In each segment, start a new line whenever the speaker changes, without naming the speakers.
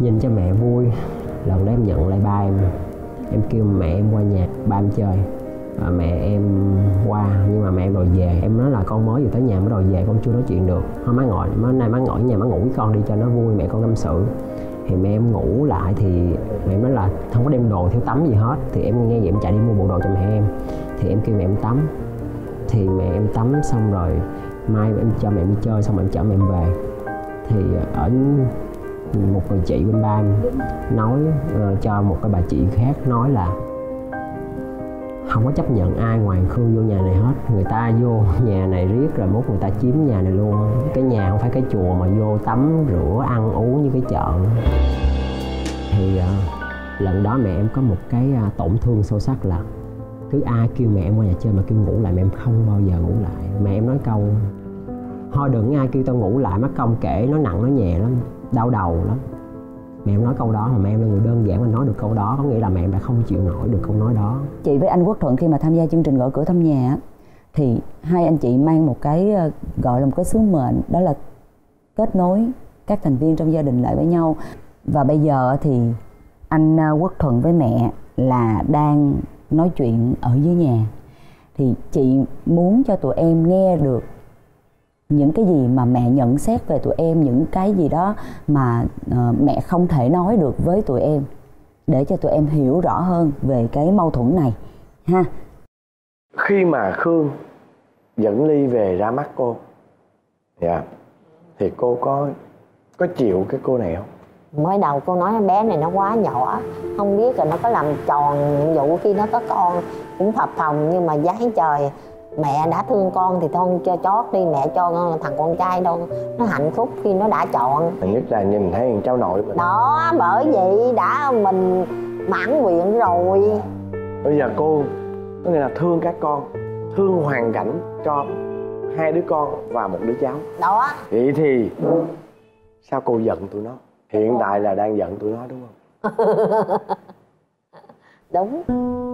nhìn cho mẹ vui. Lần đó em nhận lại ba em kêu mẹ em qua nhà ba em chơi. Mẹ em qua nhưng mà mẹ em đòi về. Em nói là con mới vừa tới nhà mới đòi về, con chưa nói chuyện được. Thôi má ngồi, nay má ngồi ở nhà má ngủ với con đi cho nó vui, mẹ con tâm sự. Thì mẹ em ngủ lại thì mẹ em nói là không có đem đồ thiếu tắm gì hết. Thì em nghe vậy em chạy đi mua bộ đồ cho mẹ em. Thì em kêu mẹ em tắm. Thì mẹ em tắm xong rồi mai em cho mẹ em đi chơi, xong rồi em chở mẹ em về. Thì ở một người chị bên ba em nói cho một cái bà chị khác nói là không có chấp nhận ai ngoài Khương vô nhà này hết. Người ta vô nhà này riết rồi mốt người ta chiếm nhà này luôn. Cái nhà không phải cái chùa mà vô tắm rửa ăn uống như cái chợ. Thì lần đó mẹ em có một cái tổn thương sâu sắc là cứ ai kêu mẹ em qua nhà chơi mà kêu ngủ lại mẹ em không bao giờ ngủ lại. Mẹ em nói câu thôi đừng ai kêu tao ngủ lại, mắc công kể nó nặng nó nhẹ lắm, đau đầu lắm. Mẹ em nói câu đó mà mẹ em là người đơn giản mà nói được câu đó có nghĩa là mẹ em đã không chịu nổi được câu nói đó.
Chị với anh Quốc Thuận khi mà tham gia chương trình Gõ Cửa Thăm Nhà thì hai anh chị mang một cái gọi là một cái sứ mệnh, đó là kết nối các thành viên trong gia đình lại với nhau. Và bây giờ thì anh Quốc Thuận với mẹ là đang nói chuyện ở dưới nhà. Thì chị muốn cho tụi em nghe được những cái gì mà mẹ nhận xét về tụi em, những cái gì đó mà mẹ không thể nói được với tụi em, để cho tụi em hiểu rõ hơn về cái mâu thuẫn này ha.
Khi mà Khương dẫn Ly về ra mắt cô, thì cô có chịu cái cô này không?
Mới đầu cô nói bé này nó quá nhỏ, không biết là nó có làm tròn nhiệm vụ khi nó có con, cũng phập phồng. Nhưng mà giáng trời mẹ đã thương con thì thôi cho chót đi, mẹ cho thằng con trai đâu nó hạnh phúc khi nó đã chọn.
Nhất là nhìn thấy thằng cháu nội mình
đó, bởi vậy đã mình mãn nguyện rồi.
Bây giờ cô có nghĩa là thương các con, thương hoàn cảnh cho hai đứa con và một đứa cháu
đó.
Vậy thì sao cô giận tụi nó? Hiện tại là đang giận tụi nó đúng không?
Đúng.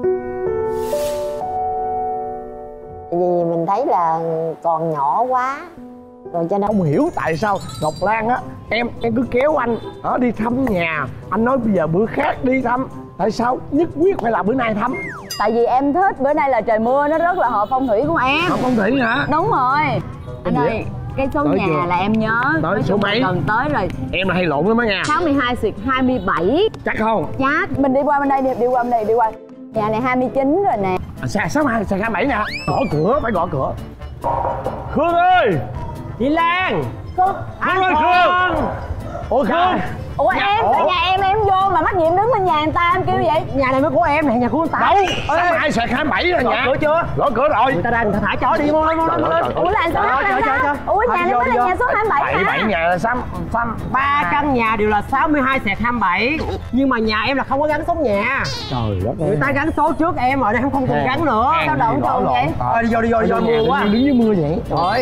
Vì mình thấy là còn nhỏ quá rồi cho nên
không hiểu tại sao Ngọc Lan á, em cứ kéo anh đi thăm nhà. Anh nói bây giờ bữa khác đi thăm, tại sao nhất quyết phải là bữa nay thăm?
Tại vì em thích, bữa nay là trời mưa nó rất là hợp phong thủy của em.
Hợp phong thủy hả?
Đúng rồi. Anh ơi, cái số tới nhà chưa? Là em nhớ
tới số mấy?
Gần tới rồi.
Em là hay lộn lắm á nha.
62/27.
Chắc không?
Chắc. Mình đi qua bên đây đi, đi qua bên đây, đi qua. Nhà này 29 rồi nè.
Sao 27 nè. Gõ cửa, phải gõ cửa. Khương ơi!
Chị Lan!
Khương
ơi Khương! Ủa Khương!
Ủa em, tại nhà em vô mà mắc nhiệm đứng bên nhà người ta, em kêu vậy.
Nhà này mới của em nè, nhà của người ta.
Đâu? 62/27 là nhà.
Gõ cửa chưa?
Gõ cửa rồi.
Người ta đang thả chó đi, mau lên.
Ủa là số 27? Ủa nhà này mới là nhà số 27 hả?
27 nhà là xăm
3 căn nhà đều là 62/27. Nhưng mà nhà em là không có gắn số nhà.
Trời đất ơi.
Người ta gắn số trước em rồi, em không còn gắn nữa.
Sao độn trồn vậy?
Đi vô mưa quá.
Đứng dưới mưa vậy.
Rồi.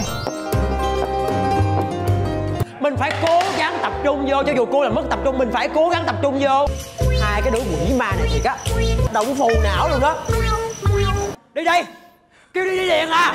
Mình phải cố gắng tập trung vô, cho dù cô là mất tập trung mình phải cố gắng tập trung vô. Hai cái đứa quỷ ma này thiệt á, động phù não luôn đó. Đi đây, kêu đi liền à.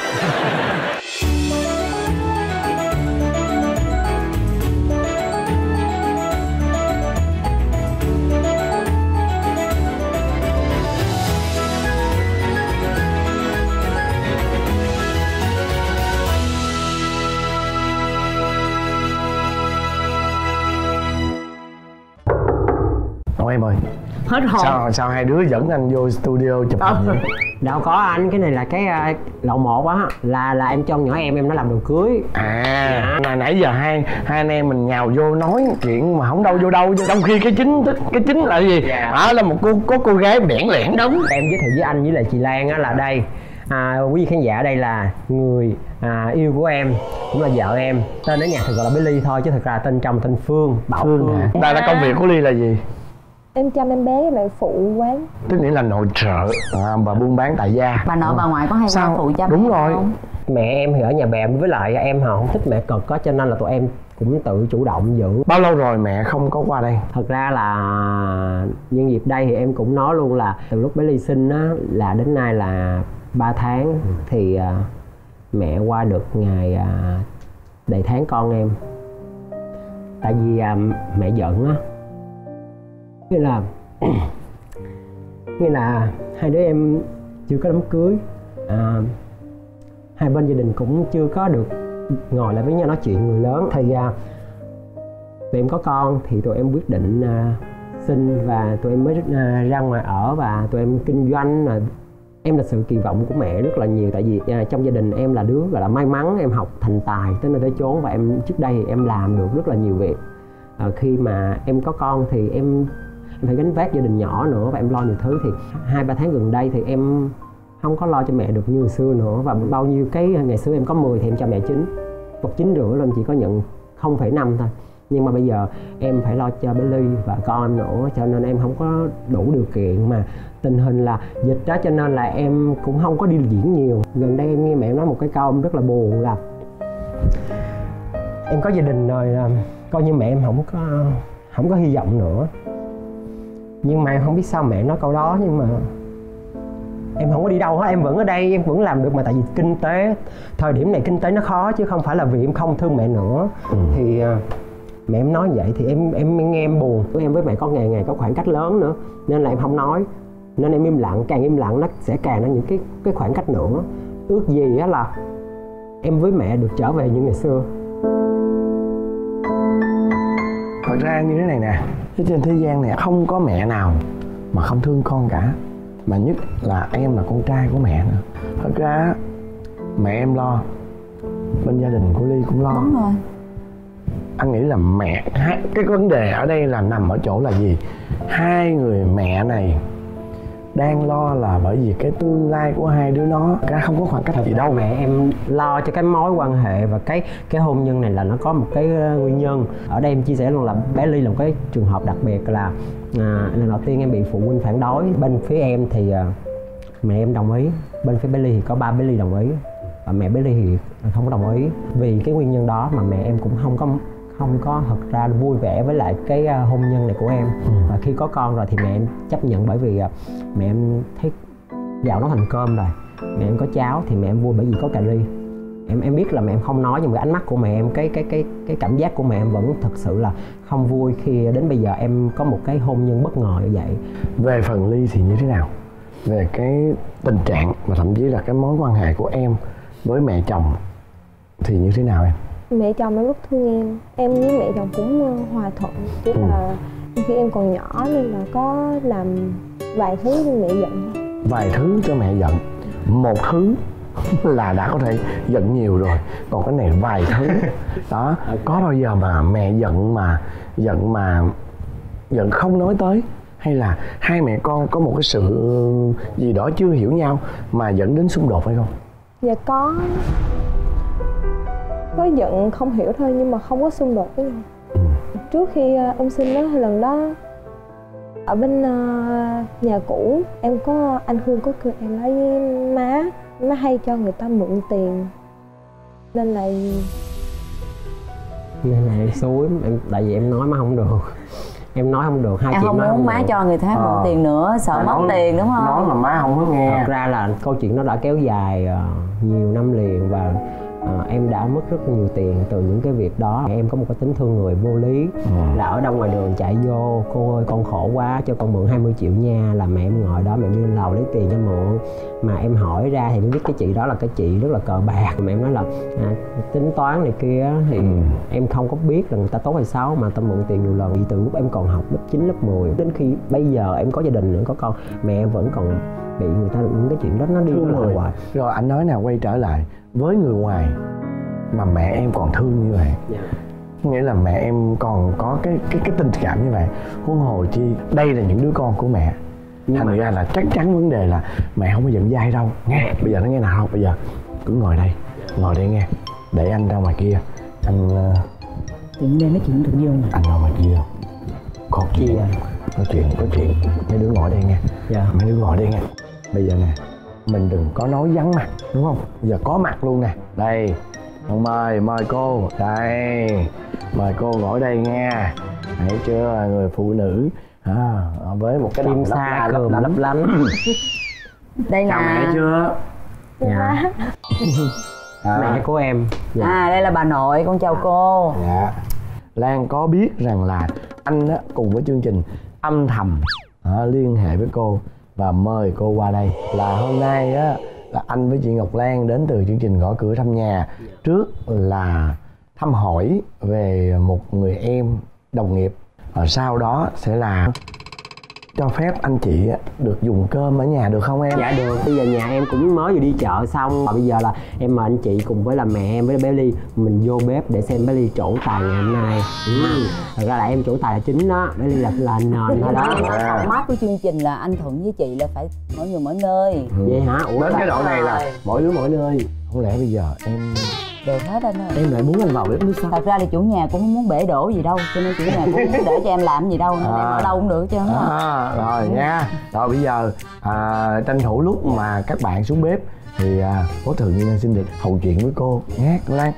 Em ơi,
hết hồn.
Sao hai đứa dẫn anh vô studio chụp hình vậy?
Đâu có anh, cái này là cái lậu một á, là em cho nhỏ em nó làm đồ cưới.
Mà nãy giờ hai anh em mình nhào vô nói chuyện mà không đâu vô đâu, trong khi cái chính là gì? Là một cô gái bẽn lẽn.
Đúng. Em giới thiệu với anh với lại chị Lan á là đây, quý vị khán giả, đây là người yêu của em, cũng là vợ em. Tên ở nhà thường gọi là Bé Ly thôi chứ thực ra tên trong tên Phương, Bảo Phương.
Đây là công việc của Ly là gì?
Em chăm em bé với lại phụ quán.
Tức nghĩa là nội trợ và buôn bán tại gia.
Bà nội bà ngoại có hay qua phụ chăm?
Đúng rồi
không?
Mẹ em thì ở nhà bè, với lại em họ không thích mẹ cực có, cho nên là tụi em cũng tự chủ động giữ.
Bao lâu rồi mẹ không có qua đây?
Thật ra là nhân dịp đây thì em cũng nói luôn là từ lúc bé Ly sinh á là đến nay là 3 tháng. Thì mẹ qua được ngày đầy tháng con em. Tại vì mẹ giận á, nghĩa là hai đứa em chưa có đám cưới, hai bên gia đình cũng chưa có được ngồi lại với nhau nói chuyện người lớn. Thì tụi em có con thì tụi em quyết định sinh và tụi em mới ra ngoài ở và tụi em kinh doanh. Em là sự kỳ vọng của mẹ rất là nhiều, tại vì trong gia đình em là đứa gọi là may mắn, em học thành tài tới nơi tới chốn và em trước đây thì em làm được rất là nhiều việc. Khi mà em có con thì em phải gánh vác gia đình nhỏ nữa và em lo nhiều thứ. Thì 2-3 tháng gần đây thì em không có lo cho mẹ được như hồi xưa nữa, và bao nhiêu cái ngày xưa em có 10 thì em cho mẹ 9, hoặc 9,5 lên chỉ có nhận 0,5 thôi. Nhưng mà bây giờ em phải lo cho bé Ly và con em nữa, cho nên em không có đủ điều kiện. Mà tình hình là dịch đó cho nên là em cũng không có đi diễn nhiều. Gần đây em nghe mẹ nói một cái câu em rất là buồn là em có gia đình rồi, coi như mẹ em không có hy vọng nữa. Nhưng mà em không biết sao mẹ nói câu đó, nhưng mà em không có đi đâu hết, em vẫn ở đây, em vẫn làm được. Mà tại vì kinh tế, thời điểm này kinh tế nó khó chứ không phải là vì em không thương mẹ nữa. Thì mẹ em nói vậy thì em nghe em buồn. Em với mẹ có ngày có khoảng cách lớn nữa nên là em không nói, nên em im lặng. Càng im lặng nó sẽ càng có những cái khoảng cách nữa. Ước gì á là em với mẹ được trở về như ngày xưa.
Thật ra như thế này nè, trên thế gian này không có mẹ nào mà không thương con cả, mà nhất là em là con trai của mẹ nữa. Thật ra mẹ em lo, bên gia đình của Ly cũng lo.
Đúng rồi.
Anh nghĩ là mẹ, cái vấn đề ở đây là nằm ở chỗ là gì? Hai người mẹ này đang lo là bởi vì cái tương lai của hai đứa nó không có khoảng cách gì đâu.
Mẹ em lo cho cái mối quan hệ và cái hôn nhân này là nó có một cái nguyên nhân. Ở đây em chia sẻ luôn là bé Ly là một cái trường hợp đặc biệt. Là lần đầu tiên em bị phụ huynh phản đối. Bên phía em thì mẹ em đồng ý, bên phía bé Ly thì có ba bé Ly đồng ý và mẹ bé Ly thì không có đồng ý. Vì cái nguyên nhân đó mà mẹ em cũng không có thật ra vui vẻ với lại cái hôn nhân này của em. Và khi có con rồi thì mẹ em chấp nhận, bởi vì mẹ em thấy gạo nấu thành cơm rồi. Mẹ em có cháu thì mẹ em vui bởi vì có cà ri. Em biết là mẹ em không nói, nhưng mà ánh mắt của mẹ em, cái cảm giác của mẹ em vẫn thật sự là không vui khi đến bây giờ em có một cái hôn nhân bất ngờ như vậy.
Về phần Ly thì như thế nào? Về cái tình trạng mà thậm chí là cái mối quan hệ của em với mẹ chồng thì như thế nào em?
Mẹ chồng em rất thương em với mẹ chồng cũng hòa thuận. Chỉ là khi em còn nhỏ nên là có làm vài thứ cho mẹ giận.
Vài thứ cho mẹ giận, một thứ là đã có thể giận nhiều rồi, còn cái này vài thứ đó. Có bao giờ mà mẹ giận không nói tới, hay là hai mẹ con có một cái sự gì đó chưa hiểu nhau mà dẫn đến xung đột hay không?
Dạ có giận không hiểu thôi, nhưng mà không có xung đột với nhau. Trước khi em sinh đó, lần đó ở bên nhà cũ em có anh Khương có cười em nói với má hay cho người ta mượn tiền nên là
em xúi tại vì em nói má không được. Em nói không được, hai
em
chị
không muốn má cho người khác mượn tiền nữa, sợ mất tiền đúng không?
Nói mà má không có nghe.
Thật ra là câu chuyện nó đã kéo dài nhiều năm liền và em đã mất rất nhiều tiền từ những cái việc đó. Em có một cái tính thương người vô lý, là ở đâu ngoài đường chạy vô: cô ơi con khổ quá cho con mượn 20 triệu nha. Là mẹ em ngồi đó, mẹ em đi lên lầu lấy tiền cho mượn. Mà em hỏi ra thì mới biết cái chị đó là cái chị rất là cờ bạc. Mẹ em nói là tính toán này kia thì em không có biết là người ta tốt hay xấu, mà ta mượn tiền nhiều lần. Từ lúc em còn học lớp 9, lớp 10 đến khi bây giờ em có gia đình nữa, có con, mẹ em vẫn còn bị người ta những cái chuyện đó nó đi lại hoài.
Rồi anh nói nào, quay trở lại với người ngoài mà mẹ em còn thương như vậy, nghĩa là mẹ em còn có cái tình cảm như vậy, huống hồ chi đây là những đứa con của mẹ. Thành ra là chắc chắn vấn đề là mẹ không có giận dai đâu nghe. Bây giờ nó nghe nào không, bây giờ cứ ngồi đây nghe, để anh ra ngoài kia anh
Chuyện đây nói chuyện được không?
Anh ra ngoài kia có chuyện, có chuyện mấy đứa ngồi đây nghe. Mấy đứa ngồi đây nghe. Bây giờ nè, mình đừng có nói vắng mặt đúng không, bây giờ có mặt luôn nè. Đây mời cô, đây mời cô ngồi đây nha. Thấy chưa, người phụ nữ với một cái
tim xa lấp lánh.
Đây
chào
là
mẹ chưa?
Dạ. Mẹ của em.
Đây là bà nội, con chào cô.
Dạ. Lan có biết rằng là anh á, cùng với chương trình âm thầm liên hệ với cô và mời cô qua đây. Là hôm nay á là anh với chị Ngọc Lan đến từ chương trình Gõ Cửa Thăm Nhà. Trước là thăm hỏi về một người em đồng nghiệp, và sau đó sẽ là cho phép anh chị được dùng cơm ở nhà được không em?
Dạ được, bây giờ nhà em cũng mới vừa đi chợ xong. Và bây giờ là em mời anh chị cùng với là mẹ em với bé Ly mình vô bếp để xem bé Ly trổ tài ngày hôm nay. Thật ra là em trổ tài là chính đó, bé Ly là nền thôi đó.
Mát của chương trình là anh Thuận với chị là phải mỗi người mỗi nơi.
Vậy hả? Ủa
đến cái đoạn này là mỗi đứa mỗi nơi. Không lẽ bây giờ em
Được hết anh ơi.
em lại muốn anh vào bếp nước sao?
Thật ra thì chủ nhà cũng không muốn bể đổ gì đâu, cho nên chủ nhà cũng không để cho em làm gì đâu, nên em ở đâu cũng được chứ.
Rồi nha. Rồi bây giờ tranh thủ lúc mà các bạn xuống bếp thì Cố Thượng Nhân xin được hầu chuyện với cô nhé cô Lan.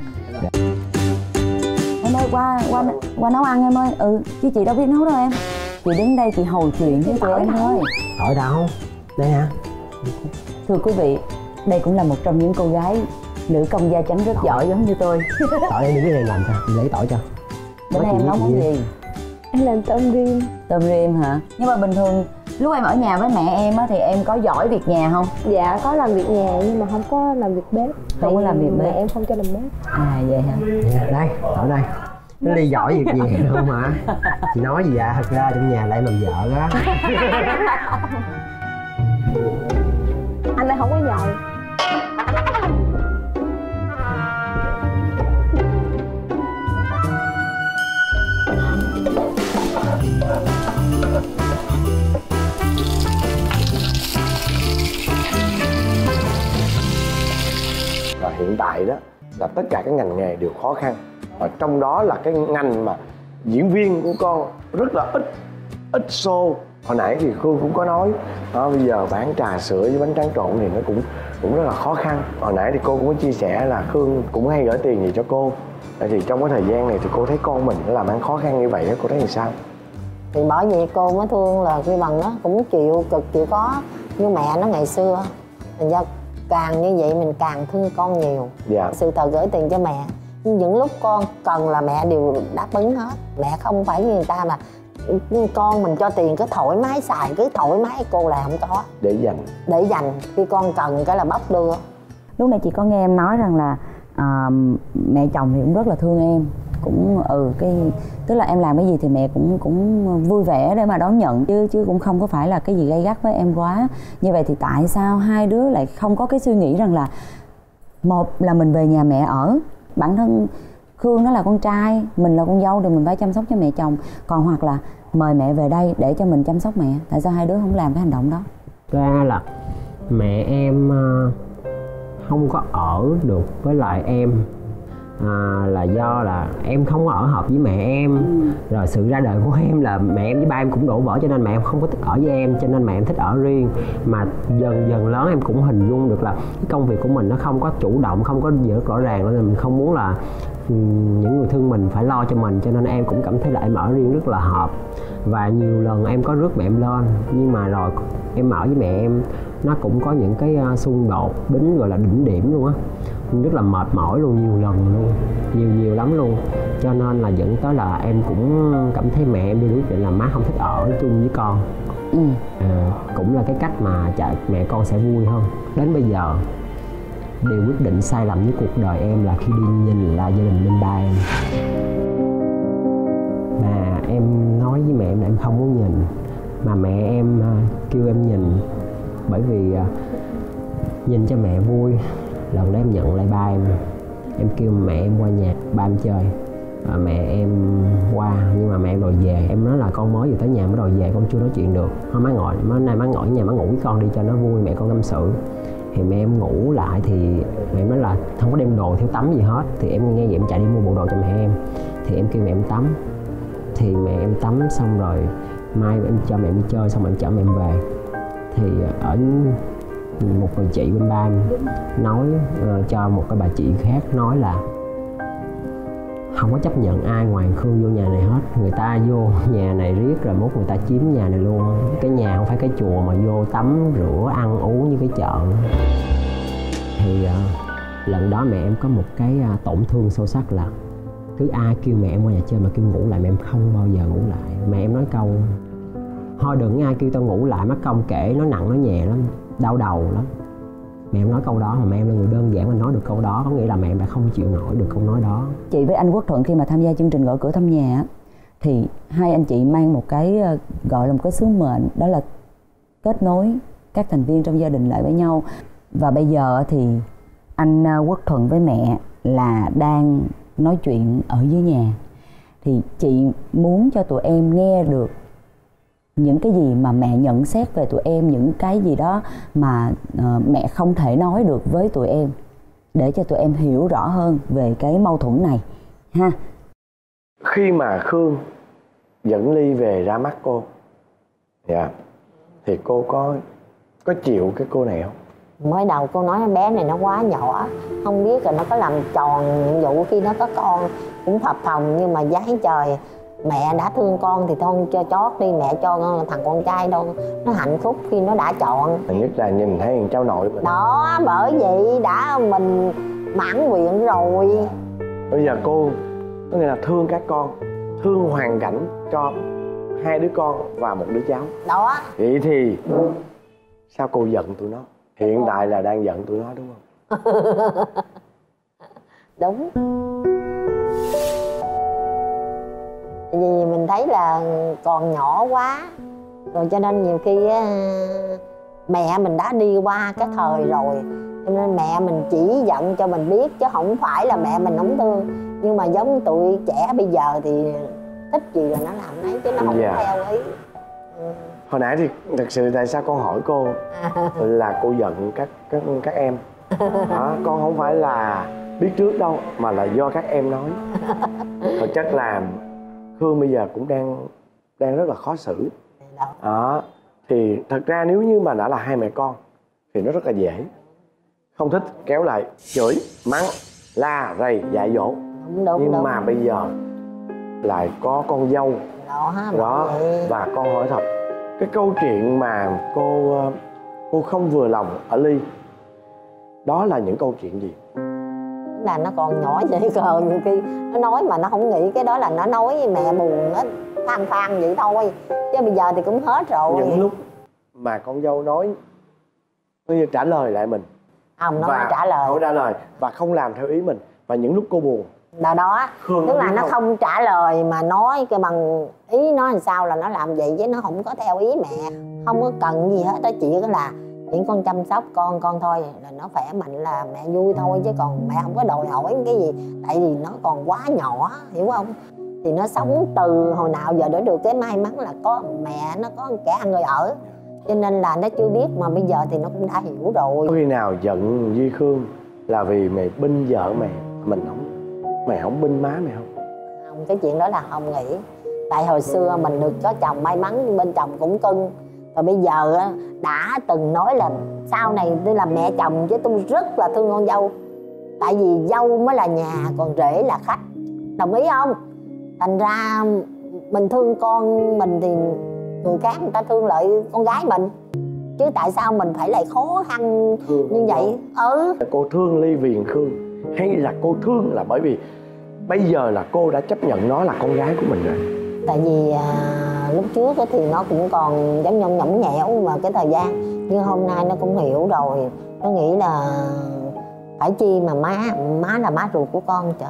Em ơi qua nấu ăn em ơi. Chứ chị đâu biết nấu đâu em. Chị đứng đây chị hầu chuyện với tụi em thôi.
Tỏi đâu? Đây hả?
Thưa quý vị, đây cũng là một trong những cô gái nữ công gia chánh rất giỏi giống như tôi.
Tỏi em đừng biết em làm sao, mình lấy tỏi cho.
Bữa nay em nấu món gì?
Em làm tôm rim.
Tôm rim hả? Nhưng mà bình thường lúc em ở nhà với mẹ em á thì em có giỏi việc nhà không?
Dạ có làm việc nhà nhưng mà không có làm việc bếp.
Không có làm việc bếp.
Mẹ em không cho làm bếp.
À vậy hả?
Đây, ở đây. Nó Ly giỏi việc gì không hả? Chị nói gì vậy? Thật ra trong nhà lại làm vợ đó.
Anh ấy không có giỏi.
Và hiện tại đó là tất cả các ngành nghề đều khó khăn, và trong đó là cái ngành mà diễn viên của con rất là ít show. Hồi nãy thì Khương cũng có nói đó, bây giờ bán trà sữa với bánh tráng trộn thì nó cũng rất là khó khăn. Hồi nãy thì cô cũng có chia sẻ là Khương cũng hay gửi tiền gì cho cô. Thì trong cái thời gian này thì cô thấy con mình nó làm ăn khó khăn như vậy đó, cô thấy làm sao?
Thì bởi vậy cô mới thương là Quy Bằng nó cũng chịu cực chịu khó như mẹ nó ngày xưa. Thành ra càng như vậy mình càng thương con nhiều.
Dạ.
Sự thật gửi tiền cho mẹ, những lúc con cần là mẹ đều đáp ứng hết. Mẹ không phải như người ta mà con mình cho tiền cứ thoải mái xài, cứ thoải mái. Cô là không có,
Để dành
khi con cần cái là bóc đưa.
Lúc này chị có nghe em nói rằng là mẹ chồng thì cũng rất là thương em, cũng tức là em làm cái gì thì mẹ cũng vui vẻ để mà đón nhận, chứ cũng không có phải là cái gì gay gắt với em quá. Như vậy thì tại sao hai đứa lại không có cái suy nghĩ rằng là một là mình về nhà mẹ ở, bản thân Khương nó là con trai, mình là con dâu thì mình phải chăm sóc cho mẹ chồng, còn hoặc là mời mẹ về đây để cho mình chăm sóc mẹ. Tại sao hai đứa không làm cái hành động đó?
Ra là mẹ em không có ở được với lại em là do là em không có ở hợp với mẹ em. Rồi sự ra đời của em là mẹ em với ba em cũng đổ vỡ, cho nên mẹ em không có thích ở với em, cho nên mẹ em thích ở riêng. Mà dần dần lớn em cũng hình dung được là cái công việc của mình nó không có chủ động, không có gì rất rõ ràng, nên mình không muốn là những người thương mình phải lo cho mình, cho nên em cũng cảm thấy là em ở riêng rất là hợp. Và nhiều lần em có rước mẹ em lên, nhưng mà rồi em ở với mẹ em nó cũng có những cái xung đột đến gọi là đỉnh điểm luôn á, rất là mệt mỏi luôn, nhiều lần luôn, nhiều lắm luôn. Cho nên là dẫn tới là em cũng cảm thấy mẹ em đưa quyết định là má không thích ở chung với con. Cũng là cái cách mà mẹ con sẽ vui hơn. Đến bây giờ điều quyết định sai lầm với cuộc đời em là khi đi nhìn lại gia đình bên ba em. Mà em nói với mẹ em là em không muốn nhìn, mà mẹ em kêu em nhìn, bởi vì nhìn cho mẹ vui. Lần đó em nhận lại ba em kêu mẹ em qua nhà ba em chơi. Mẹ em qua nhưng mà mẹ em đòi về. Em nói là con mới vừa tới nhà mới đòi về, con chưa nói chuyện được. Thôi má ngồi, nay má ngồi ở nhà má ngủ với con đi cho nó vui, mẹ con tâm sự. Thì mẹ em ngủ lại thì mẹ em nói là không có đem đồ thiếu tắm gì hết. Thì em nghe vậy em chạy đi mua bộ đồ cho mẹ em. Thì em kêu mẹ em tắm. Thì mẹ em tắm xong rồi mai em cho mẹ em đi chơi, xong rồi em chở mẹ em về. Thì ở một người chị bên ba em nói cho một cái bà chị khác nói là không có chấp nhận ai ngoài Khương vô nhà này hết. Người ta vô nhà này riết rồi mốt người ta chiếm nhà này luôn. Cái nhà không phải cái chùa mà vô tắm rửa ăn uống như cái chợ. Thì lần đó mẹ em có một cái tổn thương sâu sắc là cứ ai kêu mẹ em qua nhà chơi mà kêu ngủ lại, mẹ em không bao giờ ngủ lại. Mẹ em nói câu thôi đừng ai kêu tao ngủ lại, mắc công kể nó nặng nó nhẹ lắm, đau đầu lắm. Mẹ em nói câu đó mà mẹ em là người đơn giản mà nói được câu đó có nghĩa là mẹ em đã không chịu nổi được câu nói đó.
Chị với anh Quốc Thuận khi mà tham gia chương trình Gõ Cửa Thăm Nhà thì hai anh chị mang một cái gọi là một cái sứ mệnh, đó là kết nối các thành viên trong gia đình lại với nhau. Và bây giờ thì anh Quốc Thuận với mẹ là đang nói chuyện ở dưới nhà, thì chị muốn cho tụi em nghe được những cái gì mà mẹ nhận xét về tụi em, những cái gì đó mà mẹ không thể nói được với tụi em, để cho tụi em hiểu rõ hơn về cái mâu thuẫn này ha.
Khi mà Khương dẫn Ly về ra mắt cô, dạ, thì cô có chịu cái cô này không?
Mới đầu cô nói bé này nó quá nhỏ, không biết là nó có làm tròn nhiệm vụ khi nó có con, cũng phập phồng, nhưng mà giáng trời mẹ đã thương con thì thôi cho chót đi, mẹ cho thằng con trai đâu nó hạnh phúc khi nó đã chọn.
Nhất là nhìn thấy thằng cháu nội mình
đó, bởi vậy đã mình mãn nguyện rồi.
Bây giờ cô có nghĩa là thương các con, thương hoàn cảnh cho hai đứa con và một đứa cháu
đó.
Vậy thì sao cô giận tụi nó? Hiện tại là đang giận tụi nó đúng không?
Đúng. Vì mình thấy là còn nhỏ quá rồi, cho nên nhiều khi mẹ mình đã đi qua cái thời rồi, cho nên mẹ mình chỉ giận cho mình biết, chứ không phải là mẹ mình không thương. Nhưng mà giống tụi trẻ bây giờ thì thích gì là nó làm nấy, chứ nó không theo ý.
Hồi nãy thì thật sự tại sao con hỏi cô là cô giận các em đó, con không phải là biết trước đâu, mà là do các em nói. Thật chất là Khương bây giờ cũng đang rất là khó xử đó. Thì thật ra nếu như mà đã là hai mẹ con thì nó rất là dễ, không thích kéo lại chửi mắng la rầy dạy dỗ. Nhưng mà bây giờ lại có con dâu đó. Và con hỏi thật, cái câu chuyện mà cô không vừa lòng ở Ly đó là những câu chuyện gì?
Là nó còn nhỏ dễ cờ, nhiều khi nó nói mà nó không nghĩ cái đó là nó nói với mẹ buồn, nó than vậy thôi, chứ bây giờ thì cũng hết rồi.
Những lúc mà con dâu nói như trả lời lại mình,
không nói trả lời
và không làm theo ý mình, và những lúc cô buồn
đó tức là nó không trả lời mà nói cái bằng ý nó làm sao là nó làm vậy, chứ nó không có theo ý mẹ, không có cần gì hết đó. Chỉ có là những con chăm sóc con thôi, là nó khỏe mạnh là mẹ vui thôi, chứ còn mẹ không có đòi hỏi cái gì, tại vì nó còn quá nhỏ, hiểu không? Thì nó sống từ hồi nào giờ để được cái may mắn là có mẹ, nó có kẻ ăn người ở, cho nên là nó chưa biết, mà bây giờ thì nó cũng đã hiểu rồi.
Khi nào giận Duy Khương là vì mày binh vợ mày không binh má mày không?
Không, cái chuyện đó là không nghĩ. Tại hồi xưa mình được có chồng may mắn, bên chồng cũng cưng. Rồi bây giờ đã từng nói là sau này tôi là mẹ chồng, chứ tôi rất là thương con dâu. Tại vì dâu mới là nhà, còn rể là khách. Đồng ý không? Thành ra mình thương con mình thì người khác người ta thương lại con gái mình. Chứ tại sao mình phải lại khó khăn như vậy?
Cô thương Ly vì Khương, hay là cô thương là bởi vì bây giờ là cô đã chấp nhận nó là con gái của mình rồi?
Tại vì lúc trước thì nó cũng còn giống như nhõng nhẽo mà cái thời gian, nhưng hôm nay nó cũng hiểu rồi. Nó nghĩ là phải chi mà má là má ruột của con. Trời,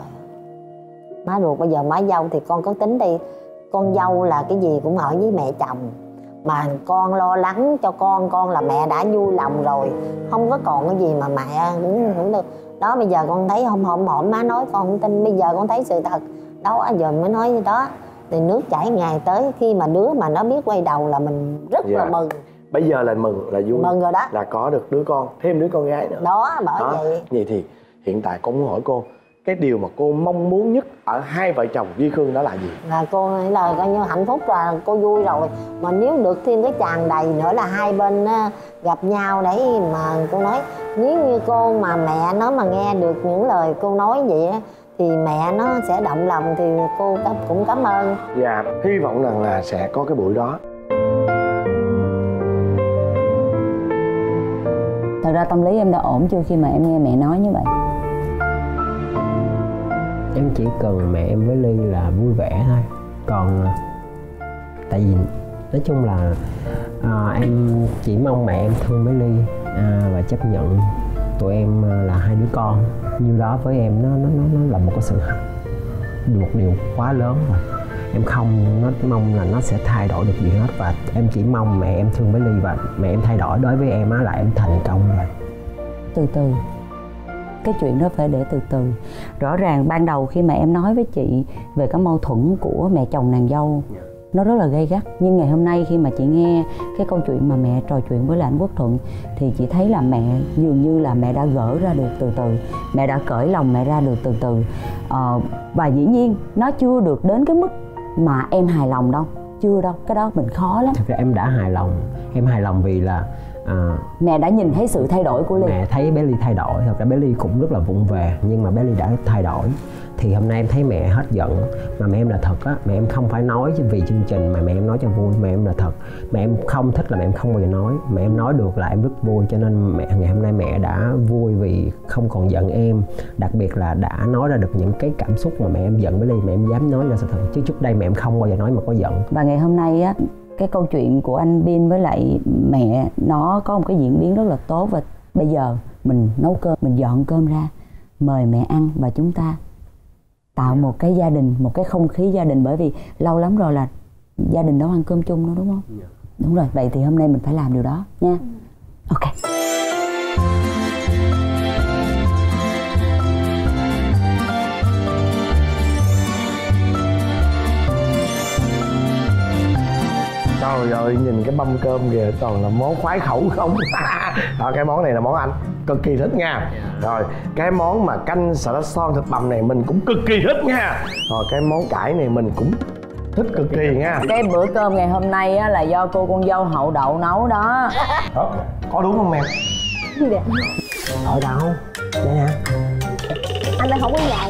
má ruột, bây giờ má dâu thì con có tính đi, con dâu là cái gì cũng ở với mẹ chồng, mà con lo lắng cho con là mẹ đã vui lòng rồi, không có còn cái gì mà mẹ cũng được. Đó, bây giờ con thấy hôm má nói con không tin, bây giờ con thấy sự thật đó, giờ mới nói như đó. Thì nước chảy ngày tới, khi mà đứa mà nó biết quay đầu là mình rất là mừng.
Bây giờ là mừng, là vui,
mừng rồi đó,
là có được đứa con, thêm đứa con gái nữa
đó. Bởi vậy
thì hiện tại con muốn hỏi cô, cái điều mà cô mong muốn nhất ở hai vợ chồng Duy Khương đó là gì?
Là cô nghĩ là coi như hạnh phúc là cô vui rồi, mà nếu được thêm cái tràn đầy nữa là hai bên gặp nhau đấy. Mà cô nói nếu như cô mà mẹ nó mà nghe được những lời cô nói vậy thì mẹ nó sẽ động lòng, thì cô cũng cảm ơn.
Dạ, hy vọng rằng là sẽ có cái buổi đó.
Thật ra tâm lý em đã ổn chưa khi mà em nghe mẹ nói như vậy?
Em chỉ cần mẹ em với Ly là vui vẻ thôi. Còn tại vì Nói chung là em chỉ mong mẹ em thương bé Ly và chấp nhận tụi em là hai đứa con. Như đó với em nó là một cái sự một điều quá lớn rồi. Em không mong là nó sẽ thay đổi được gì hết, và em chỉ mong mẹ em thương bé Ly và mẹ em thay đổi. Đối với em á là em thành công rồi.
Từ từ, cái chuyện đó phải để từ từ. Rõ ràng ban đầu khi mà em nói với chị về cái mâu thuẫn của mẹ chồng nàng dâu, nó rất là gay gắt. Nhưng ngày hôm nay khi mà chị nghe cái câu chuyện mà mẹ trò chuyện với lại anh Quốc Thuận, thì chị thấy là mẹ dường như là mẹ đã gỡ ra được từ từ, mẹ đã cởi lòng mẹ ra được từ từ. Và dĩ nhiên nó chưa được đến cái mức mà em hài lòng đâu, chưa đâu, cái đó mình khó lắm.
Thực ra em đã hài lòng, em hài lòng vì là
mẹ đã nhìn thấy sự thay đổi của Ly.
Mẹ thấy bé Ly thay đổi. Thật ra bé Ly cũng rất là vụng về, nhưng mà bé Ly đã thay đổi. Thì hôm nay em thấy mẹ hết giận. Mà mẹ em là thật á, mẹ em không phải nói vì chương trình mà mẹ em nói cho vui. Mẹ em là thật. Mẹ em không thích là mẹ em không bao giờ nói. Mẹ em nói được là em rất vui. Cho nên ngày hôm nay mẹ đã vui vì không còn giận em. Đặc biệt là đã nói ra được những cái cảm xúc mà mẹ em giận bé Ly. Mẹ em dám nói ra sự thật. Chứ trước đây mẹ em không bao giờ nói mà có giận.
Và ngày hôm nay á, cái câu chuyện của anh Bin với lại mẹ nó có một cái diễn biến rất là tốt. Và bây giờ mình nấu cơm, mình dọn cơm ra, mời mẹ ăn và chúng ta tạo một cái gia đình, một cái không khí gia đình. Bởi vì lâu lắm rồi là gia đình đâu ăn cơm chung đâu, đúng không? Đúng rồi, vậy thì hôm nay mình phải làm điều đó nha. Ok.
Trời ơi, nhìn cái mâm cơm kìa, toàn là món khoái khẩu không. Rồi, cái món này là món anh cực kỳ thích nha. Rồi, cái món mà canh xà lách son thịt bằm này mình cũng cực kỳ thích nha. Rồi, cái món cải này mình cũng thích cực kỳ nha.
Cái bữa cơm ngày hôm nay á, là do cô con dâu Hậu Đậu nấu đó.
Có đúng không em?
Dạ.
Ở đâu? Đây nè.
Anh đang không có dạy.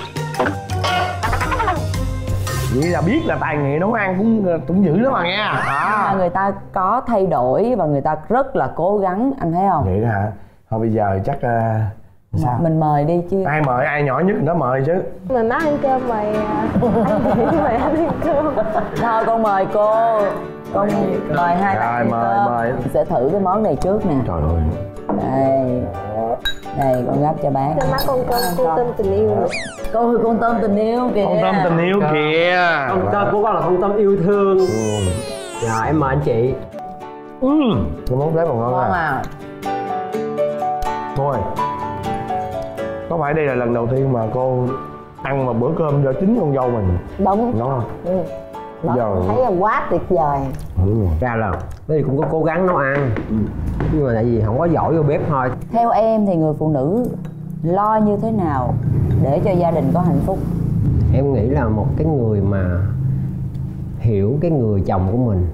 Vậy là biết là tài nghệ nấu ăn cũng dữ lắm mà nghe.
Người ta có thay đổi và người ta rất là cố gắng, anh thấy không?
Vậy đó hả? Thôi bây giờ chắc sao?
Mình mời đi chứ.
Ai mời, ai nhỏ nhất nó mời chứ.
Mời má ăn cơm, mời anh chị mời anh ăn cơm.
Thôi con mời cô. Con mời hai bạn.
Rồi mời.
Mình sẽ thử cái món này trước nè.
Trời ơi.
Đây con gắp cho bác.
Cho má con tôm tình yêu.
Cô ơi, con tôm tình yêu kìa.
Con tôm tình yêu kìa.
Con tôm của con là con tôm yêu thương. Rồi em mời anh chị.
Cái món đấy còn ngon
à.
Thôi, có phải đây là lần đầu tiên mà cô ăn một bữa cơm do chính con dâu mình?
Đúng.
Đúng không?
Giờ thấy là quá tuyệt vời.
Ra là bây giờ cũng có cố gắng nấu ăn, nhưng mà tại vì không có giỏi vô bếp thôi.
Theo em thì người phụ nữ lo như thế nào để cho gia đình có hạnh phúc?
Em nghĩ là một cái người mà hiểu cái người chồng của mình,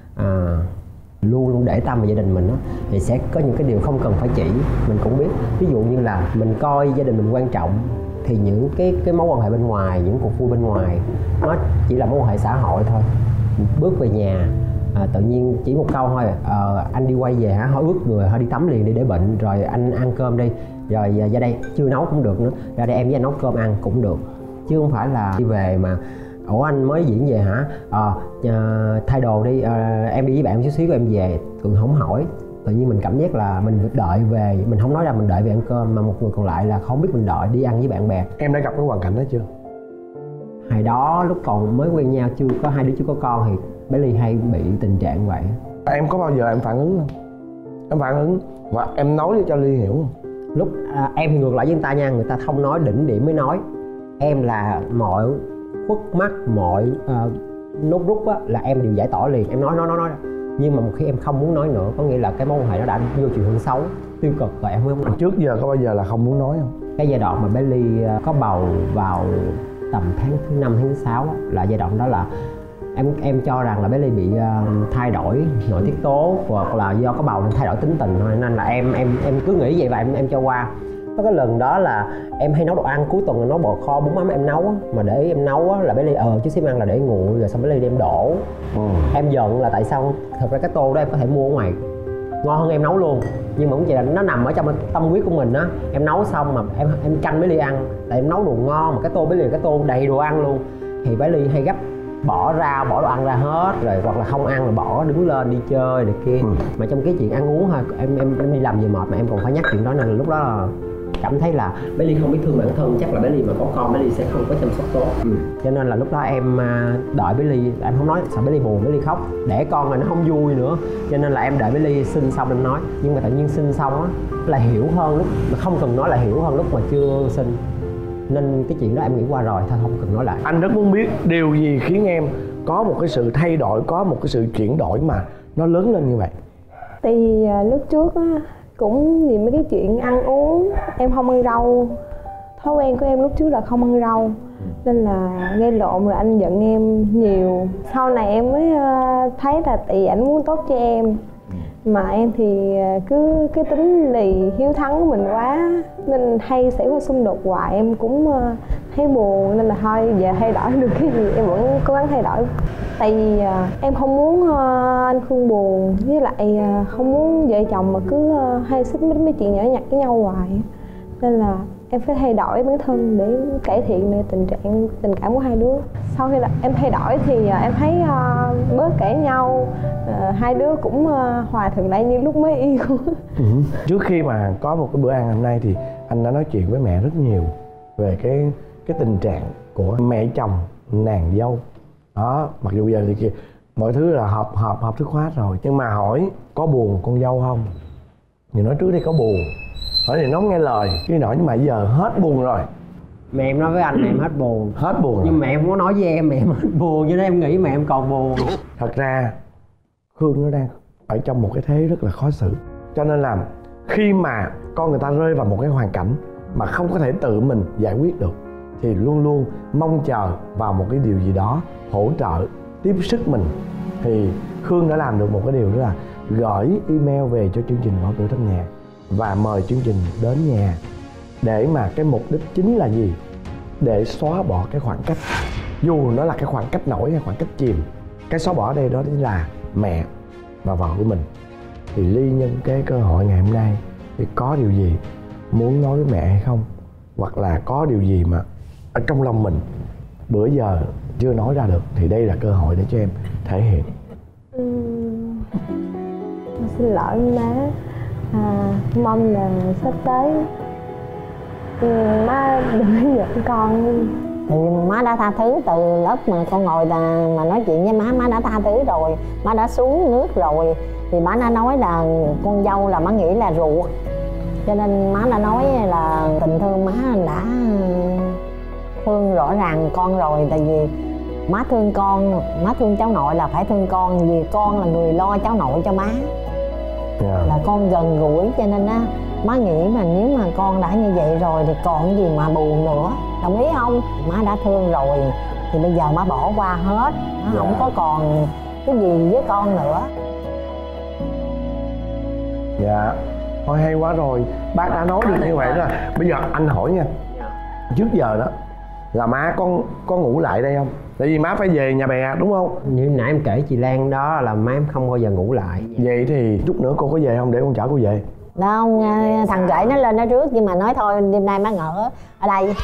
luôn luôn để tâm vào gia đình mình đó, thì sẽ có những cái điều không cần phải chỉ, mình cũng biết. Ví dụ như là mình coi gia đình mình quan trọng, thì những cái mối quan hệ bên ngoài, những cuộc vui bên ngoài nó chỉ là mối quan hệ xã hội thôi. Bước về nhà tự nhiên chỉ một câu thôi, anh đi quay về hả, hơi ướt người, hơi đi tắm liền đi để bệnh, rồi anh ăn cơm đi, rồi ra đây chưa nấu cũng được nữa, ra đây em với anh nấu cơm ăn cũng được, chứ không phải là đi về mà ủa anh mới diễn về hả, thay đồ đi, em đi với bạn chút xíu em về, thường không hỏi. Tự nhiên mình cảm giác là mình đợi về, mình không nói ra mình đợi về ăn cơm, mà một người còn lại là không biết mình đợi đi ăn với bạn bè.
Em đã gặp cái hoàn cảnh đó chưa?
Hồi đó lúc còn mới quen nhau, chưa có hai đứa chưa có con, thì bé Ly hay bị tình trạng vậy.
Em có bao giờ em phản ứng không? Em phản ứng và em nói cho Ly hiểu không?
Lúc em thì ngược lại với người ta nha, người ta không nói đỉnh điểm mới nói. Em là mọi khuất mắt, mọi nút rút á là em đều giải tỏa liền, em nói. Nhưng mà một khi em không muốn nói nữa, có nghĩa là cái mối quan hệ nó đã vô chiều hướng xấu, tiêu cực rồi, em không nói.
Trước giờ có bao giờ là không muốn nói không?
Cái giai đoạn mà bé Ly có bầu vào tầm tháng thứ 5, tháng thứ 6 là giai đoạn đó là em cho rằng là bé Ly bị thay đổi nội tiết tố, hoặc là do có bầu nên thay đổi tính tình thôi, nên là em cứ nghĩ vậy và em cho qua. Có cái lần đó là em hay nấu đồ ăn, cuối tuần là nấu bò kho bún mắm em nấu á, mà để em nấu á là bé Ly chứ xíu ăn là để nguội, rồi xong bé Ly đem đổ. Em giận là tại sao, thật ra cái tô đó em có thể mua ở ngoài ngon hơn em nấu luôn, nhưng mà cũng chỉ là nó nằm ở trong tâm huyết của mình á. Em nấu xong mà em canh bé Ly ăn, tại em nấu đồ ngon mà cái tô bé Ly cái tô đầy đồ ăn luôn, thì bé Ly hay gấp bỏ rau bỏ đồ ăn ra hết rồi, hoặc là không ăn rồi bỏ đứng lên đi chơi này kia. Mà trong cái chuyện ăn uống ha, em đi làm về mệt mà em còn phải nhắc chuyện đó, nên là lúc đó là cảm thấy là bé Ly không biết thương bản thân, chắc là bé Ly mà có con bé Ly sẽ không có chăm sóc tốt. Cho nên là lúc đó em đợi bé Ly, em không nói sợ bé Ly buồn, bé Ly khóc, đẻ con rồi nó không vui nữa, cho nên là em đợi bé Ly sinh xong em nói. Nhưng mà tự nhiên sinh xong á là hiểu hơn lúc mà không cần nói, là hiểu hơn lúc mà chưa sinh, nên cái chuyện đó em nghĩ qua rồi thôi, không cần nói lại.
Anh rất muốn biết điều gì khiến em có một cái sự thay đổi, có một cái sự chuyển đổi mà nó lớn lên như vậy.
Tại vì lúc trước á, cũng vì mấy cái chuyện ăn uống, em không ăn rau. Thói quen của em lúc trước là không ăn rau, nên là gây lộn rồi anh giận em nhiều. Sau này em mới thấy là tại vì ảnh muốn tốt cho em, mà em thì cứ cái tính lì hiếu thắng của mình quá, nên hay xảy ra xung đột hoài. Em cũng thấy buồn, nên là thôi giờ thay đổi được cái gì em vẫn cố gắng thay đổi. Tại vì em không muốn anh Khương buồn, với lại không muốn vợ chồng mà cứ hay xích mích mấy chuyện nhỏ nhặt với nhau hoài, nên là em phải thay đổi bản thân để cải thiện được tình cảm của hai đứa. Sau khi là em thay đổi thì em thấy bớt cãi nhau, hai đứa cũng hòa thuận lại như lúc mới yêu.
Trước khi mà có một cái bữa ăn hôm nay thì anh đã nói chuyện với mẹ rất nhiều về cái tình trạng của mẹ chồng nàng dâu đó. Mặc dù giờ thì mọi thứ là hợp thức hóa rồi, nhưng mà hỏi có buồn con dâu không thì nói trước đây có buồn, hỏi thì nó không nghe lời cái nọ, nhưng mà giờ hết buồn rồi.
Mẹ em nói với anh em hết buồn.
Hết buồn rồi.
Nhưng mẹ em không có nói với em mẹ em hết buồn, cho nên em nghĩ mẹ em còn buồn.
Thật ra Khương nó đang ở trong một cái thế rất là khó xử, cho nên là khi mà con người ta rơi vào một cái hoàn cảnh mà không có thể tự mình giải quyết được thì luôn luôn mong chờ vào một cái điều gì đó hỗ trợ tiếp sức mình. Thì Khương đã làm được một cái điều đó là gửi email về cho chương trình Gõ Cửa Thăm Nhà và mời chương trình đến nhà, để mà cái mục đích chính là gì? Để xóa bỏ cái khoảng cách, dù nó là cái khoảng cách nổi hay khoảng cách chìm. Cái xóa bỏ ở đây đó chính là mẹ và vợ của mình. Thì Ly nhân cái cơ hội ngày hôm nay thì có điều gì muốn nói với mẹ hay không, hoặc là có điều gì mà ở trong lòng mình bữa giờ chưa nói ra được, thì đây là cơ hội để cho em thể hiện.
Xin lỗi má, mong là sắp tới má đừng giận con.
Thì má đã tha thứ từ lớp mà con ngồi mà nói chuyện với má đã tha thứ rồi, má đã xuống nước rồi. Thì má đã nói là con dâu là má nghĩ là ruột, cho nên má đã nói là tình thương má đã thương rõ ràng con rồi. Tại vì má thương con, má thương cháu nội là phải thương con, vì con là người lo cháu nội cho má. Là con gần gũi, cho nên á má nghĩ mà nếu mà con đã như vậy rồi thì còn gì mà buồn nữa, đồng ý không? Má đã thương rồi thì bây giờ má bỏ qua hết, má không có còn cái gì với con nữa.
Dạ, thôi hay quá rồi, bác đã nói được như vậy đó. Bây giờ anh hỏi nha, trước giờ đó là má có ngủ lại đây không? Tại vì má phải về nhà bè đúng không?
Như nãy em kể chị Lan đó là má em không bao giờ ngủ lại.
Vậy thì chút nữa cô có về không để con chở cô về?
Đâu, thằng rể nó lên đó trước, nhưng mà nói thôi đêm nay má ngỡ ở đây.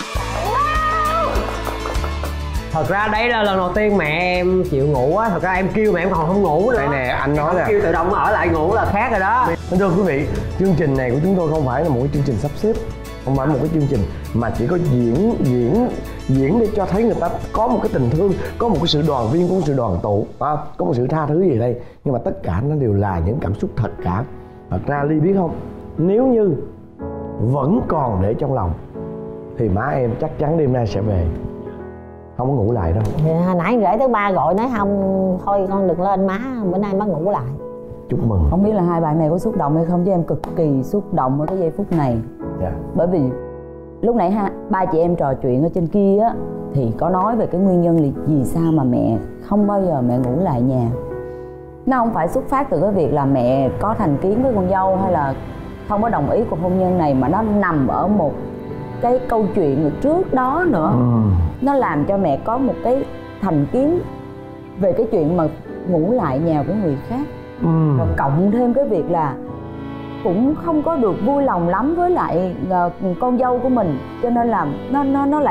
Thật ra đấy là lần đầu tiên mẹ em chịu ngủ á. Thật ra em kêu mẹ em còn không ngủ nữa.
Đây nè, anh nói nè,
kêu tự động ở lại ngủ là khác rồi đó.
thưa quý vị, chương trình này của chúng tôi không phải là một cái chương trình sắp xếp, không phải một cái chương trình mà chỉ có diễn để cho thấy người ta có một cái tình thương, có một cái sự đoàn viên, có một sự đoàn tụ, có một sự tha thứ gì đây. Nhưng mà tất cả nó đều là những cảm xúc thật cả. Thật ra Ly biết không, nếu như vẫn còn để trong lòng thì má em chắc chắn đêm nay sẽ về, không có ngủ lại đâu.
Hồi nãy rể thứ ba gọi nói không, thôi con đừng lên má, bữa nay má ngủ lại.
Chúc mừng.
Không biết là hai bạn này có xúc động hay không, chứ em cực kỳ xúc động ở cái giây phút này. Bởi vì lúc nãy ba chị em trò chuyện ở trên kia á, thì có nói về cái nguyên nhân là vì sao mà mẹ không bao giờ mẹ ngủ lại nhà. Nó không phải xuất phát từ cái việc là mẹ có thành kiến với con dâu hay là không có đồng ý cuộc hôn nhân này, mà nó nằm ở một cái câu chuyện trước đó nữa. Nó làm cho mẹ có một cái thành kiến về cái chuyện mà ngủ lại nhà của người khác. Và cộng thêm cái việc là cũng không có được vui lòng lắm với lại con dâu của mình, cho nên là nó lại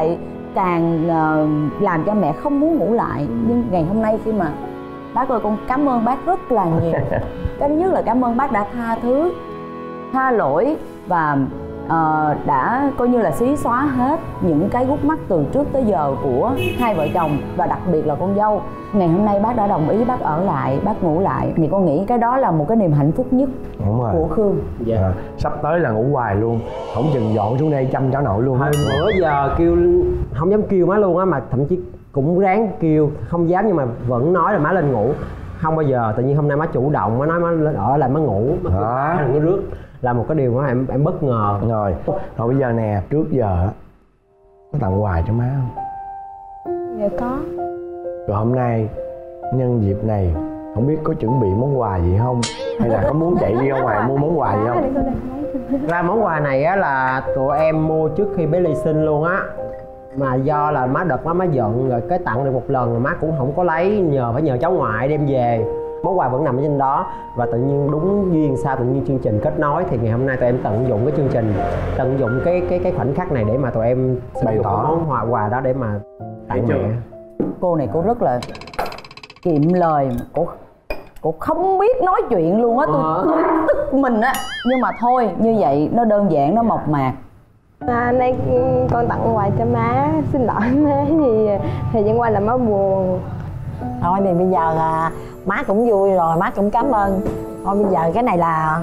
càng làm cho mẹ không muốn ngủ lại. Nhưng ngày hôm nay khi mà bác ơi, con cảm ơn bác rất là nhiều. Cái thứ nhất là cảm ơn bác đã tha thứ, tha lỗi và đã coi như là xí xóa hết những cái gút mắc từ trước tới giờ của hai vợ chồng và đặc biệt là con dâu. Ngày hôm nay bác đã đồng ý bác ở lại, bác ngủ lại, thì con nghĩ cái đó là một cái niềm hạnh phúc nhất của Khương.
Sắp tới là ngủ hoài luôn, không chừng dọn xuống đây chăm cháu nội luôn.
Hồi bữa giờ kêu không dám kêu má luôn á, mà thậm chí cũng ráng kêu không dám, nhưng mà vẫn nói là má lên ngủ. Không bao giờ, tự nhiên hôm nay má chủ động, má nói má ở lại má ngủ, má đừng có rước, là một cái điều mà em bất ngờ.
Rồi bây giờ nè, trước giờ có tặng quà cho má không?
Dạ có.
Rồi hôm nay nhân dịp này không biết có chuẩn bị món quà gì không, hay là có muốn chạy đi ra ngoài mua món quà gì không?
Ra món quà này á là tụi em mua trước khi bé Ly sinh luôn á, mà do là má đợt má giận rồi cái tặng được một lần rồi má cũng không có lấy, phải nhờ cháu ngoại đem về. Món quà vẫn nằm ở trên đó, và tự nhiên đúng duyên sao tự nhiên chương trình kết nối, thì ngày hôm nay tụi em tận dụng cái chương trình, tận dụng cái khoảnh khắc này để mà tụi em bày tỏ món quà đó để mà tặng mẹ.
Cô này cô rất là kiệm lời, cô không biết nói chuyện luôn á. Tôi tức mình á, nhưng mà thôi, như vậy nó đơn giản, nó mộc mạc.
Nay con tặng quà cho má, xin lỗi má vì thời gian qua là má buồn.
Thôi thì bây giờ má cũng vui rồi, má cũng cảm ơn. Thôi bây giờ cái này là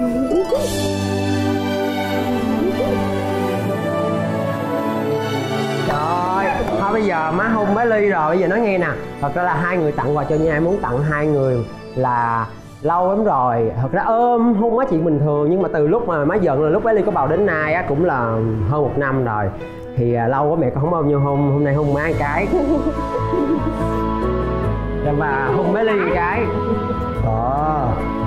Rồi, thôi bây giờ má hôn bé Ly rồi, bây giờ nói nghe nè. Thật ra là hai người tặng quà cho nhau, em muốn tặng hai người là lâu lắm rồi. Thật ra hôn á chuyện bình thường, nhưng mà từ lúc mà má giận là lúc bé Ly có bầu đến nay á cũng là hơn 1 năm rồi. Thì lâu quá mẹ con không bao nhiêu hôn, hôm nay hôn má một cái. Và hôn bé Ly một cái.
Đó.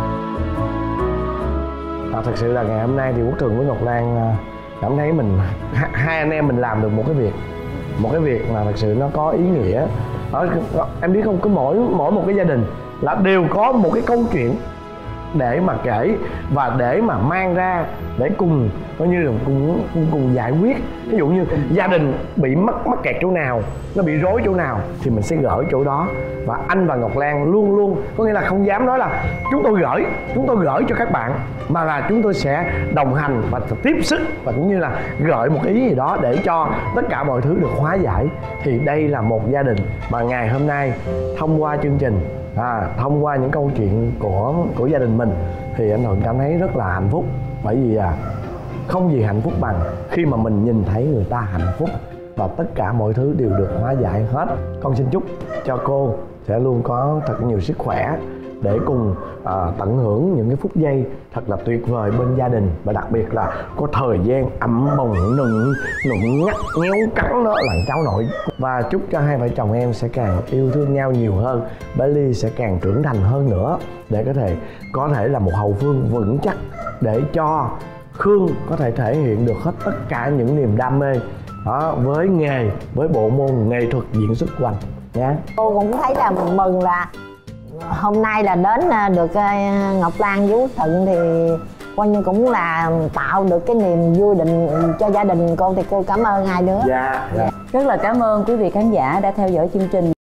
Thật sự là ngày hôm nay thì Quốc Thường với Ngọc Lan cảm thấy mình hai anh em mình làm được một cái việc mà thật sự nó có ý nghĩa. Em biết không, cứ mỗi một cái gia đình là đều có một cái câu chuyện để mà kể và để mà mang ra để cùng coi như là cùng giải quyết. Ví dụ như gia đình bị mắc kẹt chỗ nào, nó bị rối chỗ nào thì mình sẽ gỡ chỗ đó. Và anh và Ngọc Lan luôn luôn có nghĩa là không dám nói là chúng tôi gửi cho các bạn, mà là chúng tôi sẽ đồng hành và tiếp sức và cũng như là gợi một ý gì đó để cho tất cả mọi thứ được hóa giải. Thì đây là một gia đình mà ngày hôm nay thông qua chương trình, thông qua những câu chuyện của gia đình mình thì anh Thuận cảm thấy rất là hạnh phúc. Bởi vì không gì hạnh phúc bằng khi mà mình nhìn thấy người ta hạnh phúc và tất cả mọi thứ đều được hóa giải hết. Con xin chúc cho cô sẽ luôn có thật nhiều sức khỏe để cùng tận hưởng những cái phút giây thật là tuyệt vời bên gia đình, và đặc biệt là có thời gian ấm bồng nựng ngắt nhéo cắn đó là cháu nội. Và chúc cho hai vợ chồng em sẽ càng yêu thương nhau nhiều hơn, bé Ly sẽ càng trưởng thành hơn nữa để có thể là một hậu phương vững chắc để cho Khương có thể thể hiện được hết tất cả những niềm đam mê đó, với bộ môn nghệ thuật diễn xuất của anh nhé.
Cô cũng thấy là mừng là hôm nay là đến được Ngọc Lan với Quốc Thuận thì coi như cũng là tạo được cái niềm vui cho gia đình cô, thì cô cảm ơn hai đứa.
Dạ.
Rất là cảm ơn quý vị khán giả đã theo dõi chương trình.